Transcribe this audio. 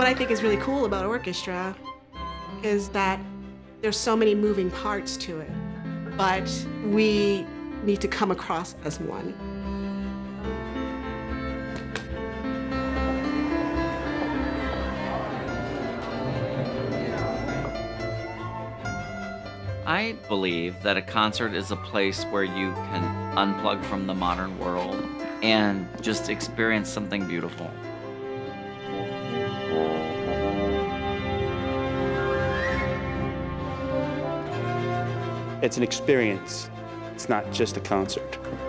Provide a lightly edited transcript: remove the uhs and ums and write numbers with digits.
What I think is really cool about orchestra is that there's so many moving parts to it, but we need to come across as one. I believe that a concert is a place where you can unplug from the modern world and just experience something beautiful. It's an experience. It's not just a concert.